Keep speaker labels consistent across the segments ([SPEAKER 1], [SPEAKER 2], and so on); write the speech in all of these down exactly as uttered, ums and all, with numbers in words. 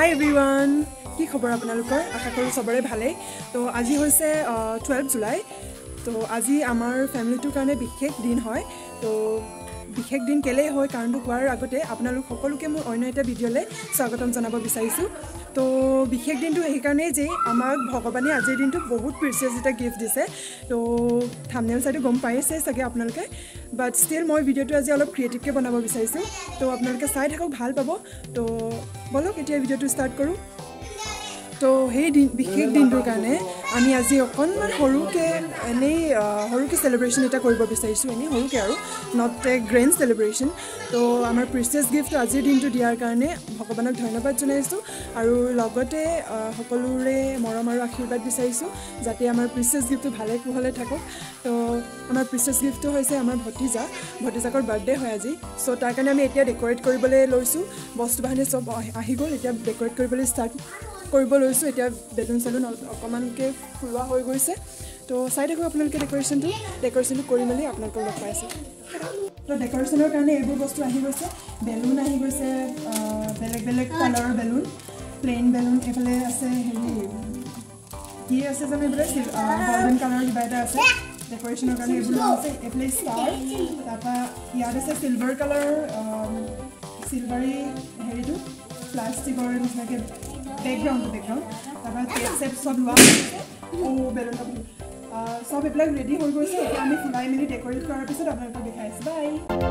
[SPEAKER 1] Hi everyone, কি খবৰ আপোনালোকৰ আশা কৰো সবৰে ভালে তো আজি হৈছে twelve জুলাই তো আজি আমাৰ ফ্যামিলিটোৰ কাৰণে বিশেষ দিন হয় তো বিশেষ দিন কেলে হয় কাৰণটো কোৱাৰ আগতে আপোনালোক সকলোকে মোৰ অন্য এটা ভিডিঅ'লে স্বাগতম জনাব বিচাৰিছো তো বিশেষ দিনটো এই কাৰণে যে আমাক ভগৱানে আজিৰ দিনটো বহুত প্ৰিচিয়াছ এটা গিফট দিছে তো থাম্বনেল চাইটো গম পাইছে চাগে আপোনালোকে বাট ষ্টিল মই ভিডিঅ'টো আজি অলপ ক্ৰিয়েটিভকৈ বনাব বিচাৰিছো তো আপোনালোকে চাই থাকক ভাল পাব তো বলক এতিয়া ভিডিঅ'টো ষ্টাৰ্ট কৰোঁ তো সেই দিন বিশেষ দিনটোৰ কাৰণে আমি আজি অকণমান সৰুকে এনেই সৰুকে সেলিব্ৰেশ্যন এটা কৰিব বিচাৰিছোঁ এনেই সৰুকে আৰু নট এ গ্ৰেণ্ড সেলিব্ৰেশ্যন তো আমাৰ প্ৰিচিয়াছ গিফ্ট আজিৰ দিনটো দিয়াৰ কাৰণে ভগৱানক ধন্যবাদ জনাইছোঁ আৰু লগতে সকলোৰে মৰম আৰু আশীৰ্বাদ বিচাৰিছোঁ যাতে আমাৰ প্ৰিচিয়াছ গিফ্টটো ভালে কুশলে থাকক তো আমাৰ প্ৰিচিয়াছ গিফ্টটো হৈছে আমাৰ ভতিজা ভতিজাকৰ বাৰ্থডে হয় আজি চ' তাৰ কাৰণে আমি এতিয়া ডেক'ৰেট কৰিবলৈ লৈছোঁ বস্তু বাহানি চব আহি গ'ল এতিয়া ডেক'ৰেট কৰিবলৈ ষ্টাৰ্ট কৰিব লৈছোঁ এতিয়া বেলুন চেলুন অকণমানকৈ ফুলোৱা হৈ গৈছে তো চাই থাকোঁ আপোনালোকে ডেক'ৰেশ্যনটো ডেক'ৰেশ্যনটো কৰি মেলি আপোনালোকক লগ পাইছোঁ তো ডেক'ৰেশ্যনৰ কাৰণে এইবোৰ বস্তু আহি গৈছে বেলুন আহি গৈছে বেলেগ বেলেগ কালাৰৰ বেলুন প্লেইন বেলুন এইফালে আছে হেৰি কি আছে জানো এইফালে গল্ডেন কালাৰৰ কিবা এটা আছে ডেক'ৰেশ্যনৰ কাৰণে এইবোৰ আছে এইফালে ষ্টাৰ তাৰপৰা ইয়াত আছে চিলভাৰ কালাৰ চিলভাৰী হেৰিটো প্লাষ্টিকৰ নিচিনাকৈ বেকগ্ৰাউণ্ড বেকগ্ৰাউণ্ড তাৰপৰা টেপ চেপ চব লোৱা হৈছে অ' বেলুন চব এইবিলাক ৰেডি হৈ গৈছে এতিয়া আমি ফুলাই মেলি ডেক'ৰেট কৰাৰ পিছত আপোনালোকক দেখাই আছোঁ বাই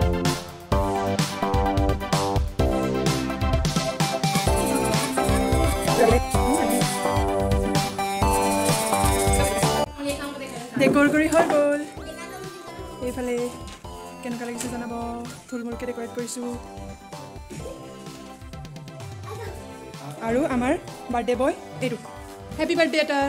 [SPEAKER 1] ডেক'ৰ কৰি হৈ গ'ল এইফালে কেনেকুৱা লাগিছে জনাব থুলমূলকৈ ডেক'ৰেট কৰিছোঁ আৰু আমাৰ বাৰ্থডে বয় এইটো হেপী বাৰ্থডে এটাৰ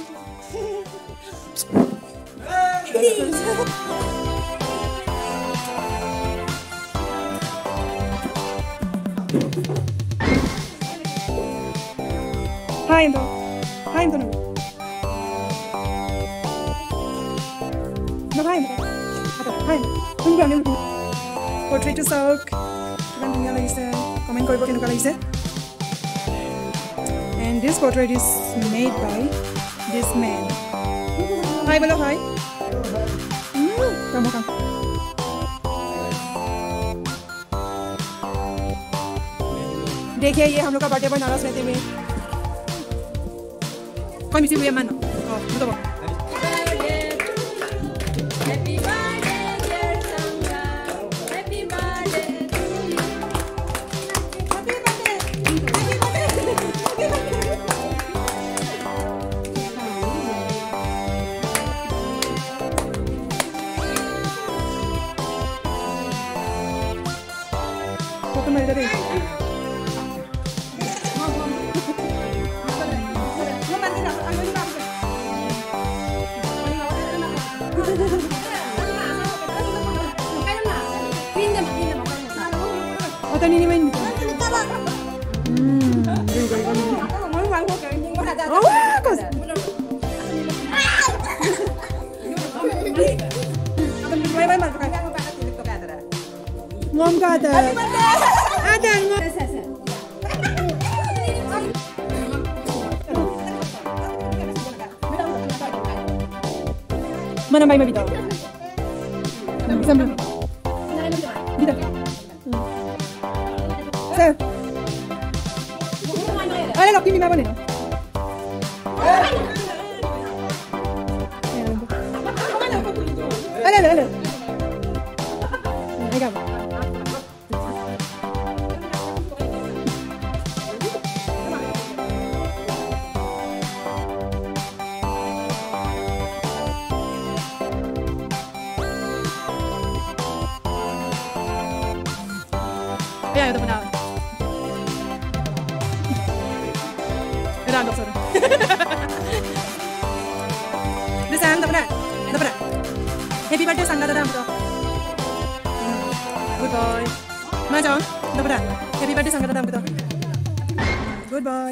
[SPEAKER 1] হাই এন্ত হাই এন্ত হাই হাই কোনটো আনিম পৰ্ট্ৰেইটটো চাওক কিমান ধুনীয়া লাগিছে কমেণ্ট কৰিব কেনেকুৱা লাগিছে And this portrait is made by this man. Hi, hello, hi. Mm, come on, come. देखिए ये हम लोग का बर्थडे बॉय नाराज रहते हुए कोई मिसी हुई है मानो oh बताओ Foto में इधर ही oh tadi ni main hmm oh bagus ngom ka ada ada ngom mana mai mabita sambil bita sir ale lo kimi mabone ale ale ale Legal. Ya, itu benar. Benar, dokter. Bisa, itu benar. Itu benar. Happy birthday, Sangga Dada, betul. Good boy. Ma John, itu benar. Happy birthday, Sangga Dada, betul. Good boy.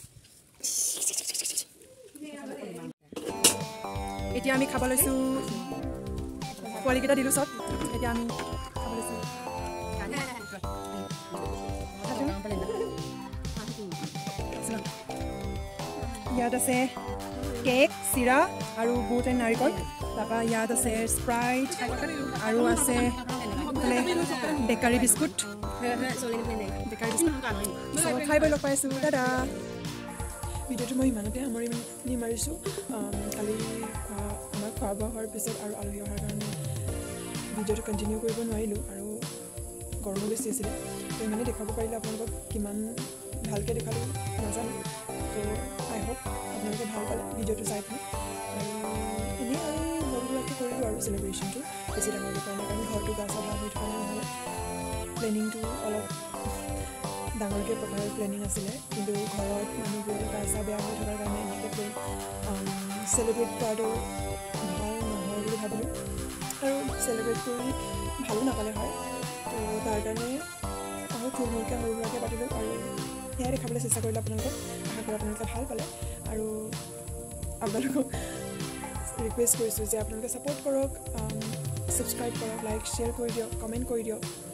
[SPEAKER 1] এতিয়া আমি খাব লৈছো পোৱালি কেইটা দিলো সব এতিয়া আমি খাব লৈছো ইয়াত আছে কেক চিৰা আৰু বুট এণ্ড নাৰিকল তাৰপৰা ইয়াত আছে স্প্ৰাইট আৰু আছে বেকাৰী বিস্কুট বেকাৰী বিস্কুট খাই বৈ লগ পাইছোঁ দাদা ভিডিঅ'টো মই ইমানতে সামৰি নি মাৰিছোঁ কালি খোৱা আমাৰ খোৱা বোৱা হোৱাৰ পিছত আৰু আলহী অহাৰ কাৰণে ভিডিঅ'টো কণ্টিনিউ কৰিব নোৱাৰিলোঁ আৰু গৰমো বেছি আছিলে তো ইমানে দেখুৱাব পাৰিলে আপোনালোকক কিমান ভালকৈ দেখালোঁ নাজানো তো আই হোপ আপোনালোকে ভাল পালে ভিডিঅ'টো চাই পিনি আৰু এনেই আৰু সৰুবিলাকে কৰিলোঁ আৰু চেলিব্ৰেশ্যনটো বেছি ডাঙৰকৈ কাৰণে কাৰণ ঘৰটো গা চা ভাল হৈ থকা নহ'লে প্লেনিংটো অলপ ডাঙৰকৈ পতাৰ প্লেনিং আছিলে কিন্তু ঘৰত মানুহবোৰ গা চা বেয়া হৈ থকাৰ কাৰণে এনেকৈ চেলিব্ৰেট কৰাটো ভাল নহয় বুলি ভাবিলোঁ আৰু চেলিব্ৰেট কৰি ভালো নাপালে হয় তো তাৰ কাৰণে আৰু থুলমূলকৈ সৰু সুৰাকৈ পাতিলোঁ আৰু সেয়াই দেখাবলৈ চেষ্টা কৰিলোঁ আপোনালোকক আশা কৰোঁ আপোনালোকে ভাল পালে আৰু আপোনালোকক ৰিকুৱেষ্ট কৰিছোঁ যে আপোনালোকে ছাপোৰ্ট কৰক ছাবস্ক্ৰাইব কৰক লাইক শ্বেয়াৰ কৰি দিয়ক কমেণ্ট কৰি দিয়ক